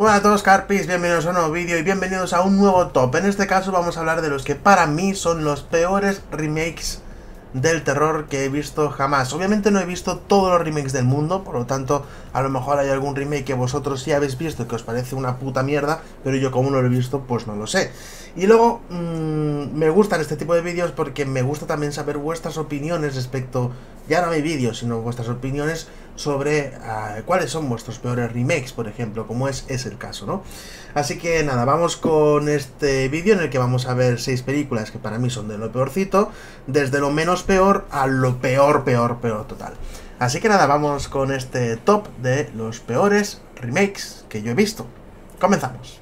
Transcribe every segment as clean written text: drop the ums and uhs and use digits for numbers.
Hola a todos Carpis, bienvenidos a un nuevo vídeo y bienvenidos a un nuevo top. En este caso vamos a hablar de los que para mí son los peores remakes del terror que he visto jamás. Obviamente no he visto todos los remakes del mundo, por lo tanto a lo mejor hay algún remake que vosotros sí habéis visto que os parece una puta mierda, pero yo como no lo he visto pues no lo sé. Y luego me gustan este tipo de vídeos porque me gusta también saber vuestras opiniones respecto, ya no a mi vídeo, sino vuestras opiniones sobre cuáles son vuestros peores remakes, por ejemplo, como es el caso, ¿no? Así que nada, vamos con este vídeo en el que vamos a ver 6 películas que para mí son de lo peorcito, desde lo menos peor a lo peor total. Así que nada, vamos con este top de los peores remakes que yo he visto. Comenzamos.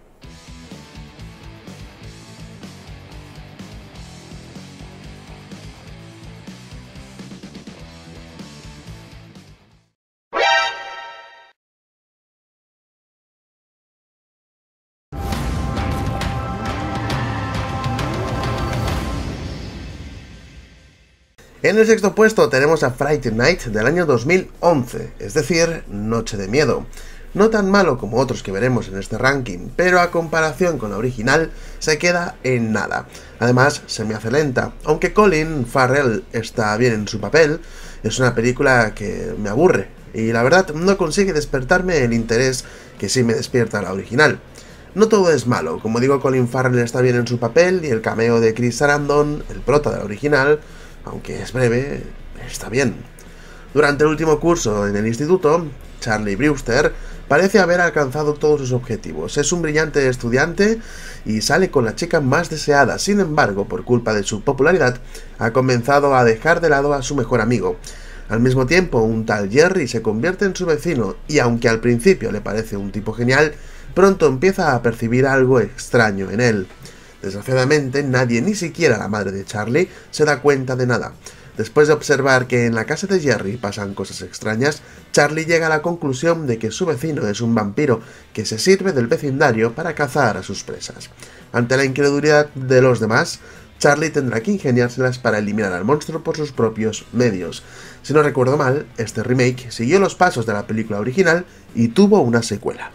En el sexto puesto tenemos a Fright Night del año 2011, es decir, Noche de Miedo. No tan malo como otros que veremos en este ranking, pero a comparación con la original se queda en nada. Además, se me hace lenta. Aunque Colin Farrell está bien en su papel, es una película que me aburre, y la verdad no consigue despertarme el interés que sí me despierta la original. No todo es malo, como digo, Colin Farrell está bien en su papel, y el cameo de Chris Sarandon, el prota de la original, aunque es breve, está bien. Durante el último curso en el instituto, Charlie Brewster parece haber alcanzado todos sus objetivos. Es un brillante estudiante y sale con la chica más deseada. Sin embargo, por culpa de su popularidad, ha comenzado a dejar de lado a su mejor amigo. Al mismo tiempo, un tal Jerry se convierte en su vecino y aunque al principio le parece un tipo genial, pronto empieza a percibir algo extraño en él. Desgraciadamente, nadie, ni siquiera la madre de Charlie, se da cuenta de nada. Después de observar que en la casa de Jerry pasan cosas extrañas, Charlie llega a la conclusión de que su vecino es un vampiro que se sirve del vecindario para cazar a sus presas. Ante la incredulidad de los demás, Charlie tendrá que ingeniárselas para eliminar al monstruo por sus propios medios. Si no recuerdo mal, este remake siguió los pasos de la película original y tuvo una secuela.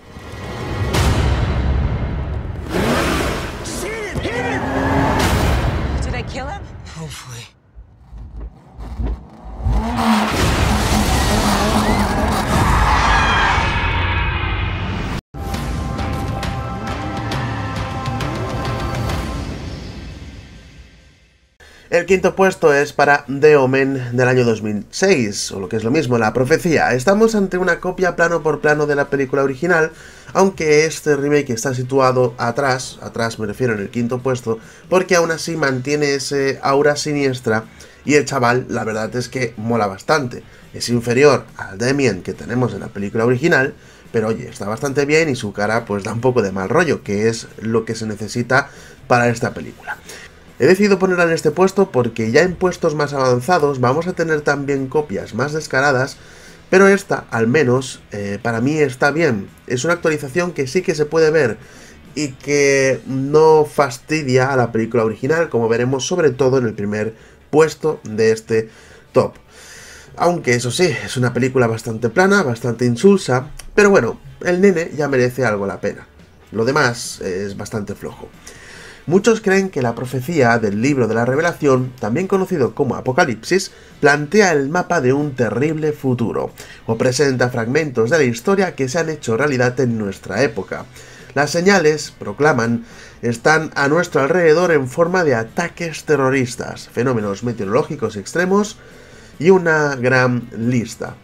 El quinto puesto es para The Omen del año 2006, o lo que es lo mismo, La Profecía. Estamos ante una copia plano por plano de la película original, aunque este remake está situado atrás me refiero en el quinto puesto, porque aún así mantiene ese aura siniestra y el chaval, la verdad es que mola bastante. Es inferior al Damien que tenemos en la película original, pero oye, está bastante bien y su cara pues da un poco de mal rollo, que es lo que se necesita para esta película. He decidido ponerla en este puesto porque ya en puestos más avanzados vamos a tener también copias más descaradas, pero esta, al menos, para mí está bien. Es una actualización que sí que se puede ver y que no fastidia a la película original, como veremos sobre todo en el primer puesto de este top. Aunque eso sí, es una película bastante plana, bastante insulsa, pero bueno, el nene ya merece algo la pena. Lo demás es bastante flojo. Muchos creen que la profecía del libro de la Revelación, también conocido como Apocalipsis, plantea el mapa de un terrible futuro, o presenta fragmentos de la historia que se han hecho realidad en nuestra época. Las señales, proclaman, están a nuestro alrededor en forma de ataques terroristas, fenómenos meteorológicos extremos y una gran lista.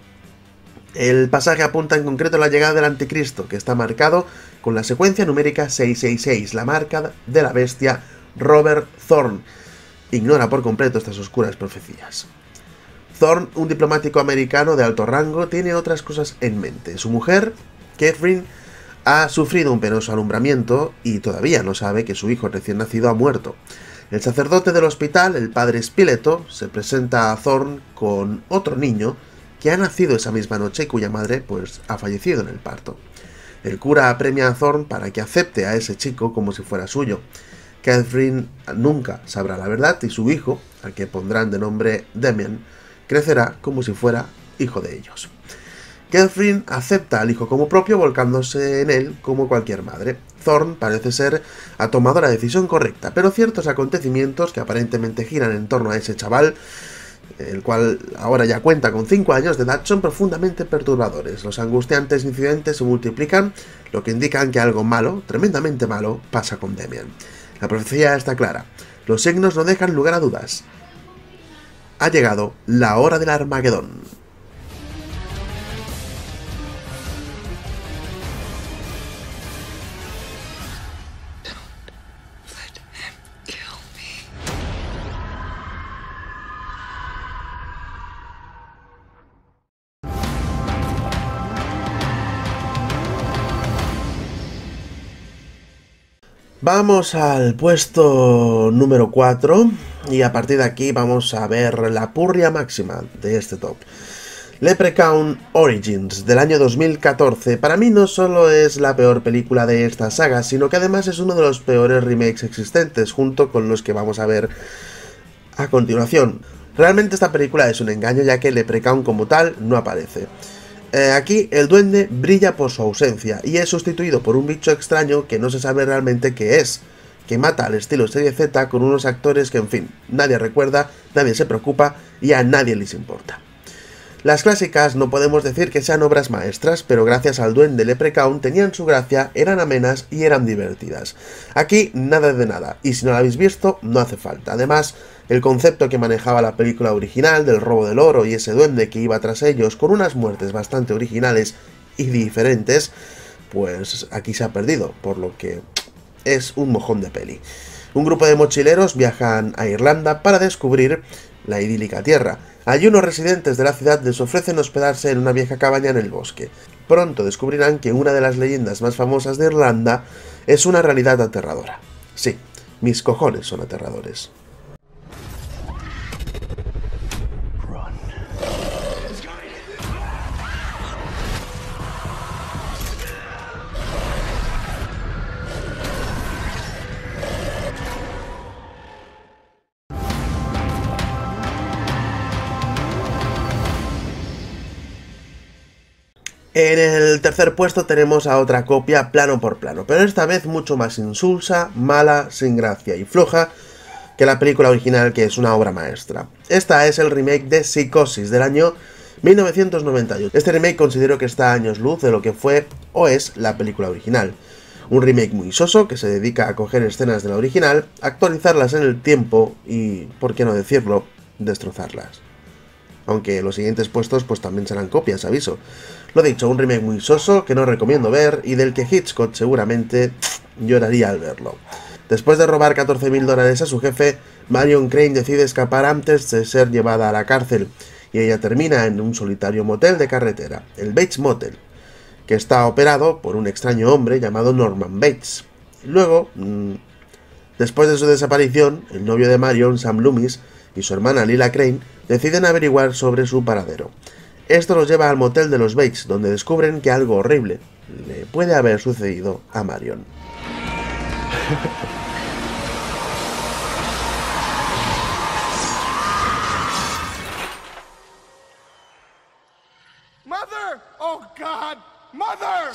El pasaje apunta en concreto a la llegada del anticristo, que está marcado con la secuencia numérica 666, la marca de la bestia Robert Thorne. Ignora por completo estas oscuras profecías. Thorne, un diplomático americano de alto rango, tiene otras cosas en mente. Su mujer, Catherine, ha sufrido un penoso alumbramiento y todavía no sabe que su hijo recién nacido ha muerto. El sacerdote del hospital, el padre Spileto, se presenta a Thorne con otro niño que ha nacido esa misma noche y cuya madre pues ha fallecido en el parto. El cura apremia a Thorne para que acepte a ese chico como si fuera suyo. Catherine nunca sabrá la verdad y su hijo, al que pondrán de nombre Damien, crecerá como si fuera hijo de ellos. Catherine acepta al hijo como propio, volcándose en él como cualquier madre. Thorne parece ser ha tomado la decisión correcta, pero ciertos acontecimientos que aparentemente giran en torno a ese chaval, el cual ahora ya cuenta con 5 años de edad, son profundamente perturbadores. Los angustiantes incidentes se multiplican, lo que indican que algo malo, tremendamente malo, pasa con Damien. La profecía está clara. Los signos no dejan lugar a dudas. Ha llegado la hora del Armagedón. Vamos al puesto número 4 y a partir de aquí vamos a ver la purria máxima de este top. Leprechaun Origins del año 2014 para mí no solo es la peor película de esta saga, sino que además es uno de los peores remakes existentes, junto con los que vamos a ver a continuación. Realmente esta película es un engaño, ya que Leprechaun como tal no aparece. Aquí el duende brilla por su ausencia y es sustituido por un bicho extraño que no se sabe realmente qué es, que mata al estilo serie Z con unos actores que, en fin, nadie recuerda, nadie se preocupa y a nadie les importa. Las clásicas no podemos decir que sean obras maestras, pero gracias al duende Leprechaun tenían su gracia, eran amenas y eran divertidas. Aquí nada de nada, y si no la habéis visto, no hace falta. Además, el concepto que manejaba la película original del robo del oro y ese duende que iba tras ellos con unas muertes bastante originales y diferentes, pues aquí se ha perdido, por lo que es un mojón de peli. Un grupo de mochileros viajan a Irlanda para descubrir la idílica tierra. Allí unos residentes de la ciudad les ofrecen hospedarse en una vieja cabaña en el bosque. Pronto descubrirán que una de las leyendas más famosas de Irlanda es una realidad aterradora. Sí, mis cojones son aterradores. En el tercer puesto tenemos a otra copia plano por plano, pero esta vez mucho más insulsa, mala, sin gracia y floja que la película original, que es una obra maestra. Esta es el remake de Psicosis del año 1998. Este remake considero que está a años luz de lo que fue o es la película original. Un remake muy soso que se dedica a coger escenas de la original, actualizarlas en el tiempo y, por qué no decirlo, destrozarlas. Aunque los siguientes puestos pues también serán copias, aviso. Lo dicho, un remake muy soso que no recomiendo ver y del que Hitchcock seguramente lloraría al verlo. Después de robar $14.000 a su jefe, Marion Crane decide escapar antes de ser llevada a la cárcel y ella termina en un solitario motel de carretera, el Bates Motel, que está operado por un extraño hombre llamado Norman Bates. Luego, después de su desaparición, el novio de Marion, Sam Loomis, y su hermana Lila Crane deciden averiguar sobre su paradero. Esto los lleva al motel de los Bates, donde descubren que algo horrible le puede haber sucedido a Marion. Mother! Oh God! Mother!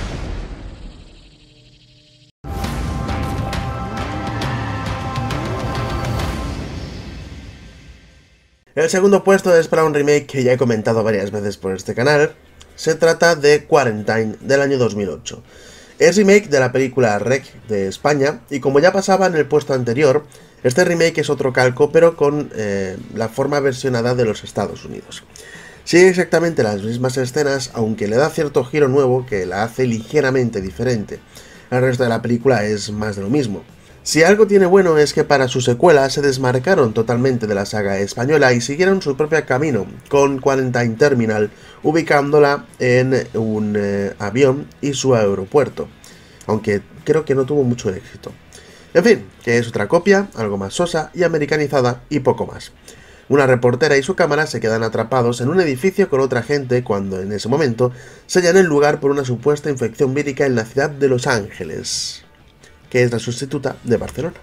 El segundo puesto es para un remake que ya he comentado varias veces por este canal. Se trata de Quarantine del año 2008. Es remake de la película Rec de España y como ya pasaba en el puesto anterior, este remake es otro calco pero con la forma versionada de los Estados Unidos. Sigue exactamente las mismas escenas, aunque le da cierto giro nuevo que la hace ligeramente diferente. El resto de la película es más de lo mismo. Si algo tiene bueno es que para su secuela se desmarcaron totalmente de la saga española y siguieron su propio camino, con Quarantine Terminal, ubicándola en un avión y su aeropuerto, aunque creo que no tuvo mucho éxito. En fin, que es otra copia, algo más sosa y americanizada y poco más. Una reportera y su cámara se quedan atrapados en un edificio con otra gente cuando en ese momento sellan el lugar por una supuesta infección vírica en la ciudad de Los Ángeles, que es la sustituta de Barcelona.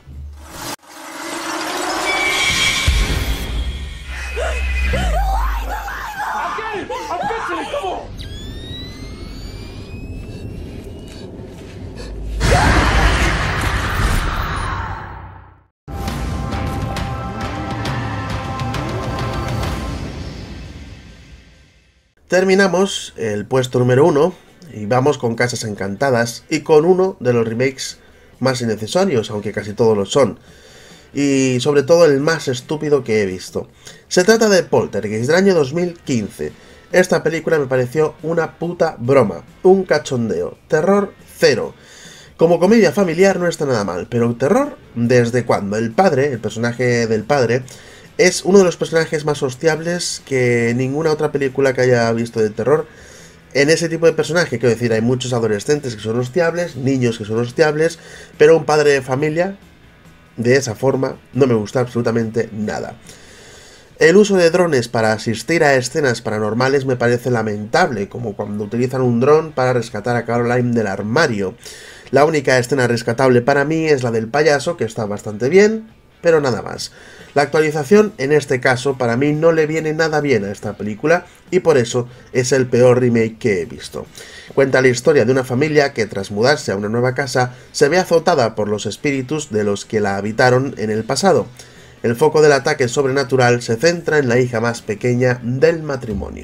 Terminamos el puesto número 1 y vamos con Casas Encantadas y con uno de los remakes más innecesarios, aunque casi todos lo son. Y sobre todo el más estúpido que he visto. Se trata de Poltergeist del año 2015. Esta película me pareció una puta broma, un cachondeo, terror cero. Como comedia familiar no está nada mal, pero terror, ¿desde cuándo? El padre, el personaje del padre, es uno de los personajes más hostiables que ninguna otra película que haya visto de terror. En ese tipo de personaje, quiero decir, hay muchos adolescentes que son hostiables, niños que son hostiables, pero un padre de familia, de esa forma, no me gusta absolutamente nada. El uso de drones para asistir a escenas paranormales me parece lamentable, como cuando utilizan un dron para rescatar a Caroline del armario. La única escena rescatable para mí es la del payaso, que está bastante bien, pero nada más. La actualización, en este caso, para mí no le viene nada bien a esta película, y por eso es el peor remake que he visto. Cuenta la historia de una familia que, tras mudarse a una nueva casa, se ve azotada por los espíritus de los que la habitaron en el pasado. El foco del ataque sobrenatural se centra en la hija más pequeña del matrimonio.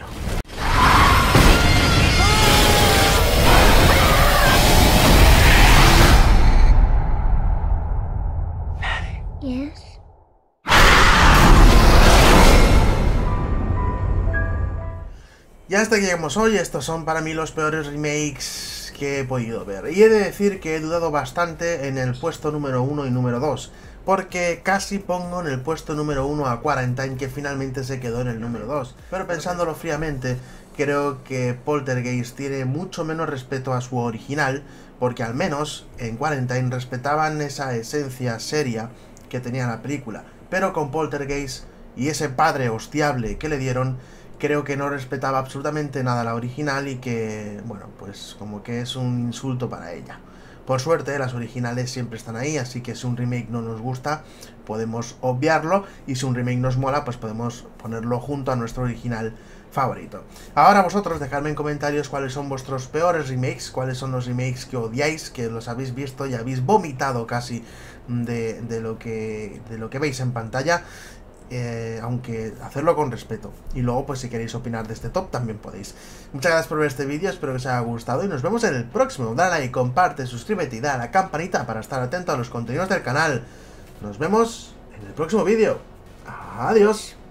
Yes. Y hasta que llegamos hoy, estos son para mí los peores remakes que he podido ver. Y he de decir que he dudado bastante en el puesto número 1 y número 2, porque casi pongo en el puesto número 1 a Quarantine, que finalmente se quedó en el número 2. Pero pensándolo fríamente, creo que Poltergeist tiene mucho menos respeto a su original, porque al menos en Quarantine respetaban esa esencia seria que tenía la película. Pero con Poltergeist y ese padre hostiable que le dieron, creo que no respetaba absolutamente nada la original y que, bueno, pues como que es un insulto para ella. Por suerte, las originales siempre están ahí, así que si un remake no nos gusta, podemos obviarlo, y si un remake nos mola, pues podemos ponerlo junto a nuestro original favorito. Ahora vosotros dejadme en comentarios cuáles son vuestros peores remakes, cuáles son los remakes que odiáis, que los habéis visto y habéis vomitado casi de lo que veis en pantalla. Aunque hacerlo con respeto. Y luego, pues si queréis opinar de este top, también podéis. Muchas gracias por ver este vídeo, espero que os haya gustado y nos vemos en el próximo. Dale like, comparte, suscríbete y dale a la campanita para estar atento a los contenidos del canal. Nos vemos en el próximo vídeo. Adiós.